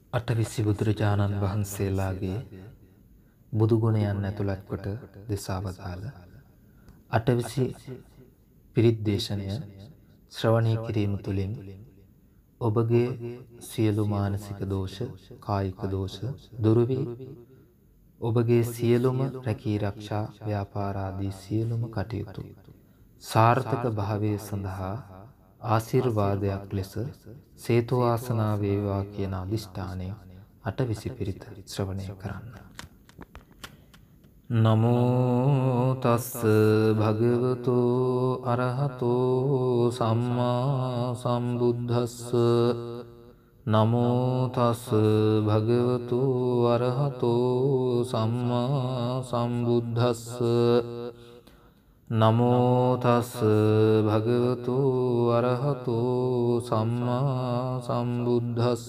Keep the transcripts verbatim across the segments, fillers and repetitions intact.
අටවිසි බුදුරජාණන් වහන්සේලාගේ බුදුගුණයන් ඇතුළත් කොට දෙසවදාළ අටවිසි පිරිත් දේශනය ශ්‍රවණය කිරීම තුළින් ඔබගේ සියලු මානසික දෝෂ, කායික දෝෂ දුරු වී ඔබගේ සියලුම රැකී රක්ෂා ව්‍යාපාර ආදී සියලුම කටයුතු සාර්ථක භාවයේ සඳහා ආශිර්වාදයක් ලෙස සේතු වාසනා වේවා කියන අදිෂ්ඨානයෙන් අටවිසි පිරිත ශ්‍රවණය කරන්න. නමෝ තස්ස භගවතු අරහතෝ සම්මා සම්බුද්දස්ස. නමෝ තස්ස භගවතු අරහතෝ සම්මා සම්බුද්දස්ස. නමෝ තස්ස භගවතු අරහතෝ සම්මා සම්බුද්දස්ස.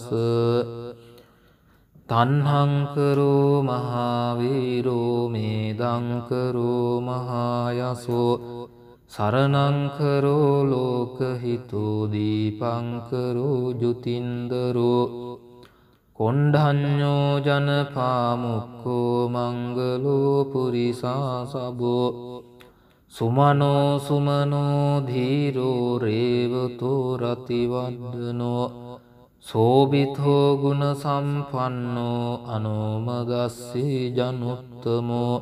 තණ්හං කරෝ මහාවීරෝ මේදං කරෝ මහායසෝ සරණං කරෝ ලෝකහිතෝ දීපං කරෝ ජුතින්දරෝ කොණ්ඩඤ්ඤෝ ජනපාමුක්ඛෝ මංගලෝ පුරිසා සබෝ සුමනෝ සුමනෝ ධීරෝ රේවතෝ රතිවද්දනෝ සෝබිතෝ ගුණ සම්පන්නෝ අනෝමදස්සී ජනුත්තමෝ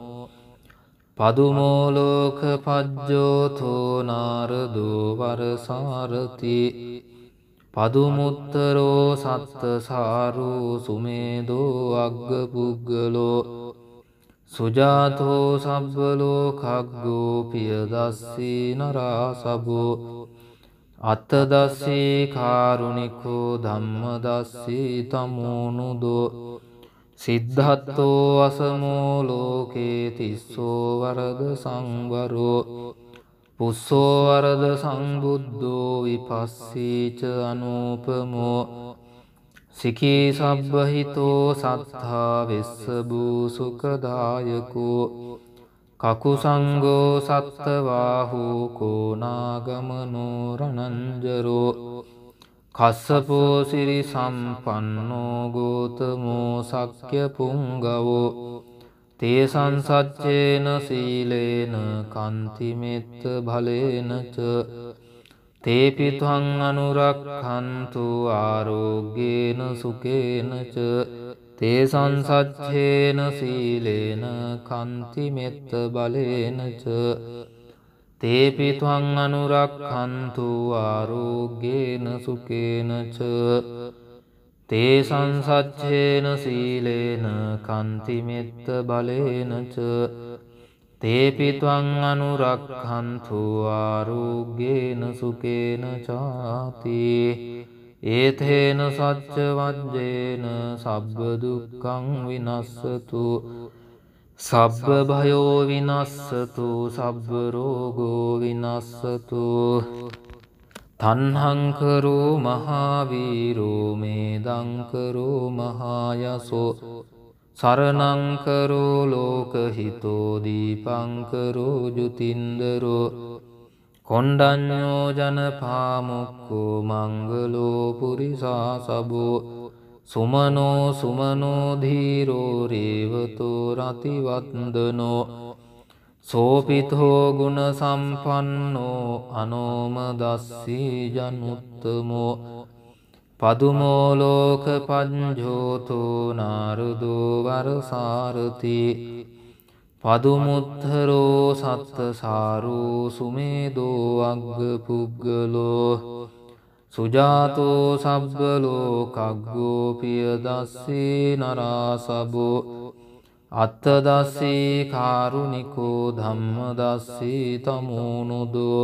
පදුමෝ ලෝක පජ්ජෝතෝ නාරදෝ වරසාරති පදුමුත්තරෝ සත්තසාරෝ සුමේදෝ අග්ගපුග්ගලෝ සුජාතෝ සබ්බලෝකග්ගෝ පියදස්සී නරාසබෝ අත්තදස්සී කාරුණිකෝ ධම්මදස්සී තමෝනුදෝ සිද්ධත්තෝ අසමෝ ලෝකේ තිස්සෝ වරද සංවරෝ පුස්සෝ වරද සංබුද්ධෝ විපස්සීච අනූපමෝ සිකී සබ්බහිතෝ සත්තා වෙස්සබූ සුඛදායකෝ කකුසංගෝ සත්තවාහෝ කෝනාගමනෝ රණංජරෝ කස්සපෝ සිරි සම්පන්නෝ ගෝතමෝ සක්්‍ය පුංගවෝ තේ සංසච්චේන සීලේන කන්තිමෙත්ත බලේන ච තේපිත්වං අනුරක්ඛන්තු ආරෝග්‍යේන සුකේන ච තේ සංසච්චේන සීලේන කන්තිමෙත්ත බලේන ච තේපිත්වං අනුරක්ඛන්තු ආරෝග්‍යේන සුකේන ච තේ සංසච්චේන සීලේන කන්තිමෙත්ත බලේන ච තේපිත්වං අනුරක්ඛන්තු ආරෝග්‍යේන සුකේන චාති ඒතේන සච්ච වජ්ජේන සබ්බ දුක්ඛං විනස්සතු සබ්බ භයෝ විනස්සතු සබ්බ රෝගෝ විනස්සතු. තණ්හං කරෝ මහාවීරෝ මේදං කරෝ මහායසෝ සරණං කරෝ ලෝකහිතෝ දීපං කරෝ ජුතින්දරෝ කොණ්ඩඤ්ඤෝ ජනපාමුක්ඛෝ මංගලෝ පුරිසා සබෝ සුමනෝ සුමනෝ ධීරෝ රේවතෝ රතිවද්දනෝ සෝපිතෝ ගුණ සම්පන්නෝ අනෝමදස්සී ජනුත්තමෝ පදුමෝ ලෝක පඤ්ජෝතෝ නාරදෝ වරසාරති පදුමුත්තරෝ සත්තසාරෝ සුමේදෝ අග්ගපුග්ගලෝ සුජාතෝ සබ්බලෝකග්ගෝ පියදස්සී නරාසබෝ අත්තදස්සී කාරුණිකෝ ධම්මදස්සී තමෝනුදෝ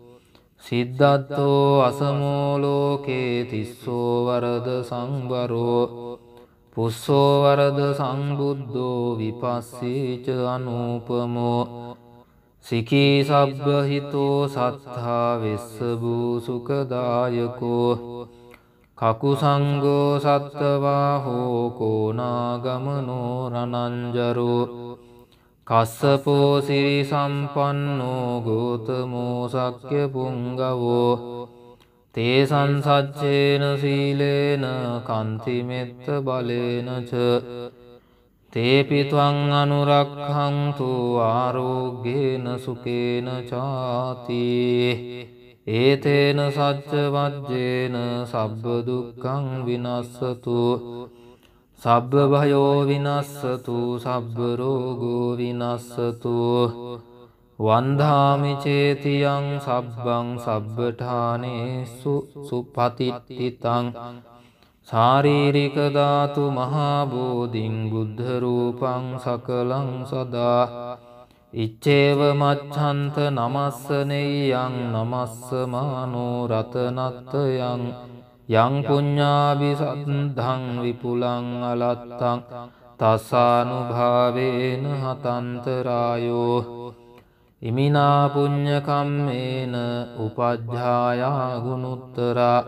සිද්ධත්තෝ අසමෝ ලෝකේ තිස්සෝ වරද සංවරෝ පුස්සෝ වරද සංබුද්ධෝ විපස්සීච අනූපමෝ සිකී සබ්බහිතෝ සත්තා වෙස්සබූ සුඛදායකෝ කකුසංගෝ සත්තවාහෝ කෝනාගමනෝ රණංජරෝ කස්සපෝ සිරි සම්පන්නෝ ගෝතමෝ සක්්‍ය පුංගවෝ තේසං සච්චේන සීලේන කන්ති මෙත්ත බලේන ච තේපි ත්වං අනුරක්ඛන්තු ආරෝග්‍යේන සුකේන චාති ඒතේන සච්ච වජ්ජේන සබ්බ දුක්ඛං විනස්සතු සබ්බ භයෝ විනස්සතු සබ්බ රෝගෝ විනස්සතු වන්ධාමි චේතියං සබ්බං සබ්බඨානේසු සුපතිට්ඨිතං ශාරීරික ධාතු මහා බෝධින් බුද්ධ රූපං සකලං සදා ඉච්ඡේව මච්ඡන්ත නමස්ස නෙය්‍යං නමස්ස මානෝ රතනත්තයං යං පුඤ්ඤාභි සද්ධං විපුලං අලත්තං තස්සානුභාවේන හතන්තරායෝ ඉමිනා පුඤ්ඤ කම්මේන උපජ්ජායා ගුණුත්තරා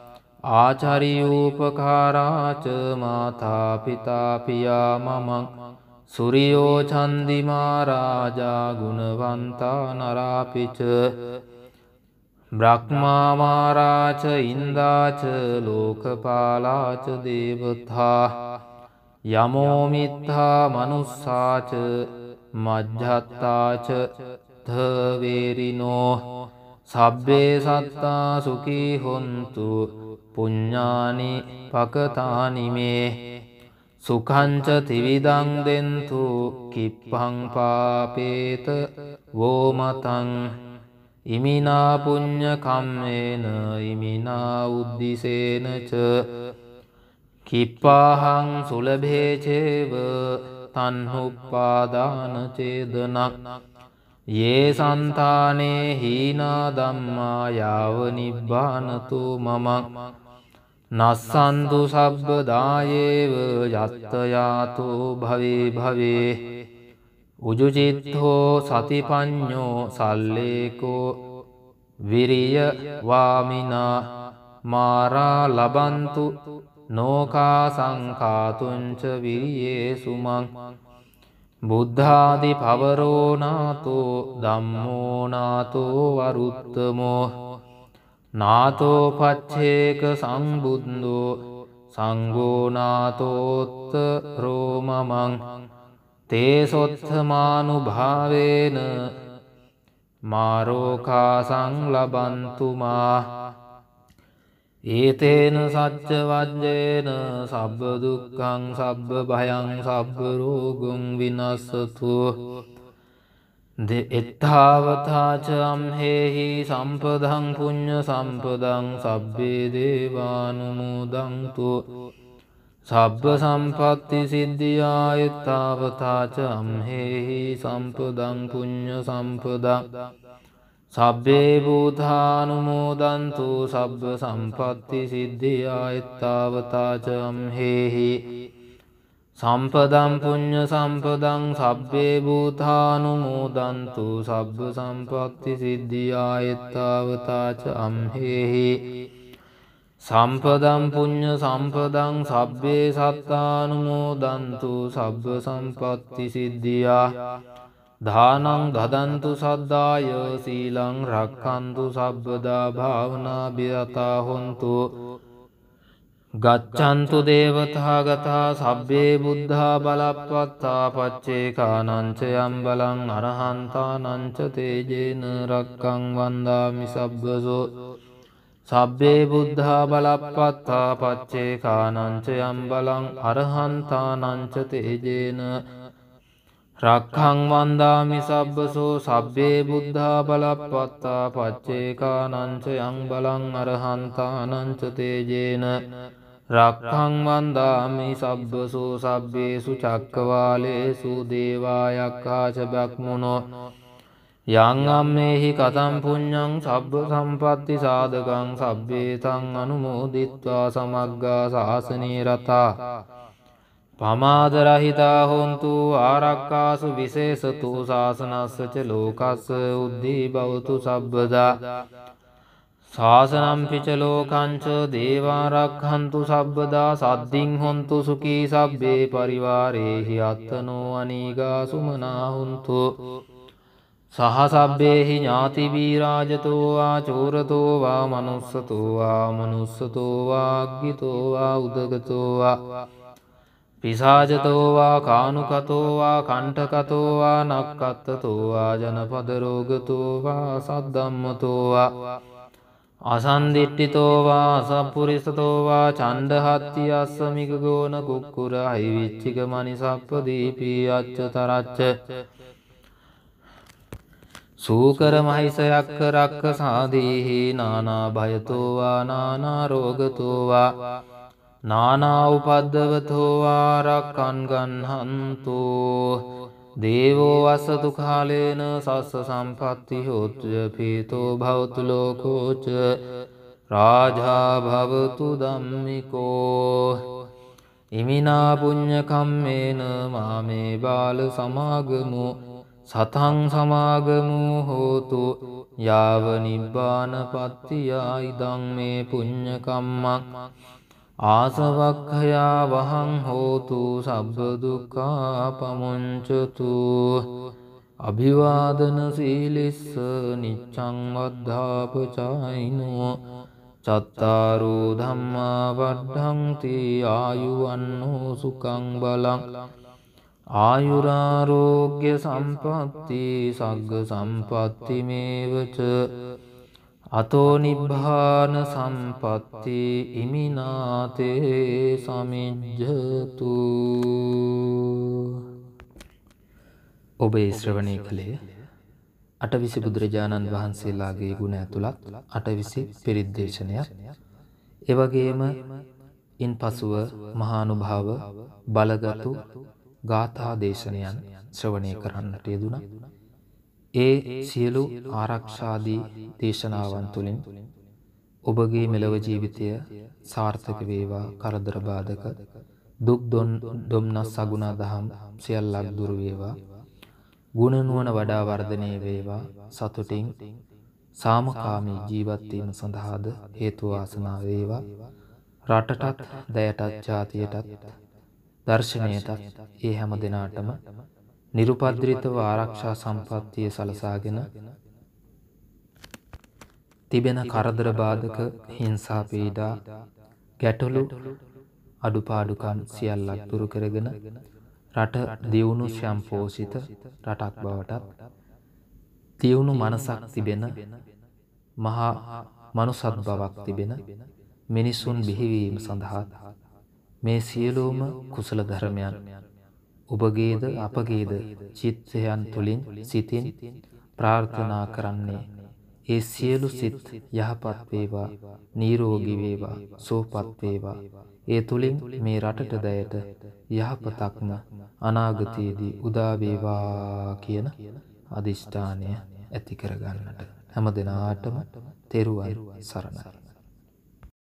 ආචාරියෝපකාරාච මාතා පිතා පියා මමං සූර්යෝ චන්දිමා රාජා ගුණවන්තා නරාපිච බ්‍රහ්මා මාරාච ඉන්දාච ලෝකපාලාච දේවතා යමෝ මිත්තා මනුස්සාච මජ්ජත්තාච ධවේරිනෝ සබ්බේ සත්තා සුඛී හොන්තු පුඤ්ඤානි පකතානි මේ සුඛංච ත්‍රිවිධං දෙන්තු කිප්පං පාපේත වෝමතං ඉමිනා පුඤ්ඤ කම්මේන ඉමිනා උද්දිසේන ච කිප්පාහං සුලභේ චේව තන්හුප්පාදාන චේදනක් යේ සන්තානේ හීනා ධම්මා යාව නිබ්බානතු මමං නස්සන්තු සබ්බ දායේව යත්ත යාතෝ භවේ භවේ උජුචිත්තෝ සතිපඤ්ඤෝ සල්ලේකෝ විරිය වාමිනා මාරා ලබන්තු නෝකා සංඛාතුංච විරියේ සුමං බුද්ධාදි පවරෝ නාතෝ ධම්මෝ නාතෝ වරුත්තමෝ නාතෝ පච්චේක සම්බුද්ධෝ සංඝෝ නාතෝත්තරෝ මමං තේසොත්තමානුභාවේන මාරෝකා සංලබන්තුමා ඒතේන සච්ච වජ්ජේන සබ්බ දුක්ඛං සබ්බ භයං සබ්බ රෝගං විනස්සතු එත්තාවතාච අම්හෙහි සම්පදං පුඤ්ඤ සම්පදං සබ්බේ දේවානුමෝදන්තු සබ්බ සම්පත්ති සිද්ධියා එත්තාවතාච අම්හෙහි සම්පදං පුඤ්ඤ සම්පදං සබ්බේ භූතානුමෝදන්තු සබ්බ සම්පත්ති සිද්ධියා එත්තාවතාච අම්හෙහි සම්පදං පුඤ්ඤ සම්පදං සබ්බේ භූතානුමෝදන්තු සබ්බ සම්පත්ති සිද්ධියා එත්තාවතාච අම්හෙහි සම්පදං පුඤ්ඤ සම්පදං සබ්බේ සත්තානුමෝදන්තු සබ්බ සම්පත්ති සිද්ධියා දානං දදන්තු සද්දාය සීලං රක්ඛන්තු සබ්බදා භාවනා බිරතා හොන්තු ගච්ඡන්තු දේවතා ගතා සබ්බේ බුද්ධා බලප්පත්තා පච්චේකානං ච යම් බලං අරහන්තානං ච තේජේන රක්ඛං වන්දාමි සබ්බසෝ සබ්බේ බුද්ධා බලප්පත්තා පච්චේකානං ච යම් බලං අරහන්තානං ච තේජේන රක්ඛං වන්දාමි සබ්බසෝ සබ්බේ බුද්ධා බලප්පත්තා පච්චේකානං ච යම් බලං අරහන්තානං ච තේජේන රක්ඛං වන්දාමි සබ්බසෝ සබ්බේසු චක්කවාලේසු දේවායක්ඛාච බ්‍රහ්මනෝ යං අම්මේහි කතං පුඤ්ඤං සබ්බ සම්පත්ති සාධකං සබ්බේතං අනුමෝදිත්වා සමග්ගා ශාසනේ රතා පමාදරහිතා හොන්තු ආරක්කාසු විශේෂතු ශාසනස්ස ච ලෝකස්ස උද්ධී භවතු සබ්බදා ශාසනම්පි ච ලෝකංච දේවාරක්ඛන්තු සබ්බදා සද්දින් හොන්තු සුඛී සබ්බේ පරිවාරේහි අත්තනෝ අනීගා සුමනා හොන්තු සහසබ්බේහි ඥාති වීරාජතෝ වා චෝරතෝ වා මනුස්සතෝ වා මනුස්සතෝ වා අග්ගිතෝ වා උදගතෝ වා පිසාජතෝ වා කානුකතෝ වා කණ්ඨකතෝ වා නක්කත්තතෝ වා ජනපදරෝගතෝ වා සද්ධම්මතෝ වා අසන්දිට්ඨිතෝ වා අසප්පුරිසතෝ වා ඡණ්ඩහත්ති අස්සමික ගෝන කුක්කුර අහිවිච්චික මනිසප්ප දීපී අච්ච තරච්ච සූකර මහිස යක්ක රක්ක සාදීහි නානා භයතෝ වා නානා රෝගතෝ වා නානා උපද්දවතෝ වා රක්ඛන් ගන්හන්තෝ දේවෝ වස්සතු කාලේන සස්ස සම්පත්ති හෝතු පීතෝ භවතු ලෝකෝච රාජා භවතු ධම්මිකෝ ඉමිනා පුඤ්ඤ කම්මේන මාමේ බාල සමාගමු සතං සමාගමු හෝතු යාව නිබ්බානපත්තියා ඉදං මේ පුඤ්ඤ කම්මං ආසවක්ඛයා වහං හෝතු සබ්බ දුක්ඛා පමුංචතු අභිවාදන සීලිස්ස නිච්ඡං වද්ධාපචායිනෝ චත්තාරෝ ධම්මා වඩ්ඩಂತಿ ආයුවන්නෝ සුඛං බලං ආයුරාරෝග්‍ය සම්පatti සග්ග සම්පatti මේවච අතෝ නිබ්බාන සම්පatti ඉමිනාතේ සමිජ්ජතු. ඔබේ ශ්‍රවණය කළේ අටවිසි බුදුරජාණන් වහන්සේලාගේ ගුණ ඇතුළත් අටවිසි පිරිත් දේශනයක්. එවැගේම ඉන් පසුව මහානුභාව බලගතු ගාථා දේශනයන් ශ්‍රවණය කරන්නට යෙදුණා. ඒ සියලු ආරක්ෂාදී දේශනාවන් තුළින් ඔබගේ මෙලව ජීවිතය සාර්ථක වේවා. කරදර බාධක දුක් දුම්නස් සගුණ දහම් සියල්ලක් දුරු වේවා. ගුණ නුවණ වඩා වර්ධනය වේවා. සතුටින් සාමකාමී ජීවත් වීම සඳහාද හේතු වාසනා වේවා. රටටත් දයටත් ජාතියටත් දර්ශනයටත් ඒ හැම දිනාටම නිරුපද්‍රිතව ආරක්ෂා සම්පත්තිය සලසාගෙන තිබෙන කරදර බාධක හිංසා පීඩා ගැටලු අඩුපාඩුකම් සියල්ලක් දුරු කරගෙන රට දියුණු ශම්පෝෂිත රටක් බවටත් දියුණු මනසක් තිබෙන මහා මනුසත් බවක් තිබෙන මිනිසුන් බිහිවීම සඳහා මේ සියලුම කුසල ධර්මයන් ඔබගේද අපගේද චිත්තයන් තුළින් සිතින් ප්‍රාර්ථනා කරන්නේ ඒ සියලු සිත් යහපත් වේවා, නිරෝගී වේවා, සුවපත් වේවා. ඒ තුළින් මේ රටට දයට යහපතක්ම අනාගතයේදී උදා වේවා කියන අදිෂ්ඨානය ඇති කරගන්නට හැම දිනාටම තෙරුවන් සරණයි.